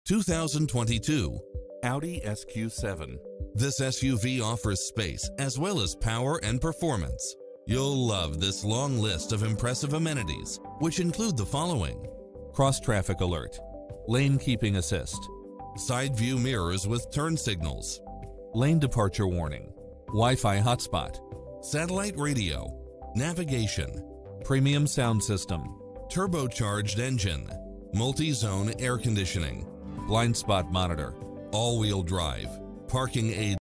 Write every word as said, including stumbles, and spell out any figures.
two thousand twenty-two Audi S Q seven. This S U V offers space as well as power and performance. You'll love this long list of impressive amenities, which include the following: cross-traffic alert, lane keeping assist, side view mirrors with turn signals, lane departure warning, Wi-Fi hotspot, satellite radio, navigation, premium sound system, turbocharged engine, multi-zone air conditioning, blind spot monitor, all-wheel drive, parking aid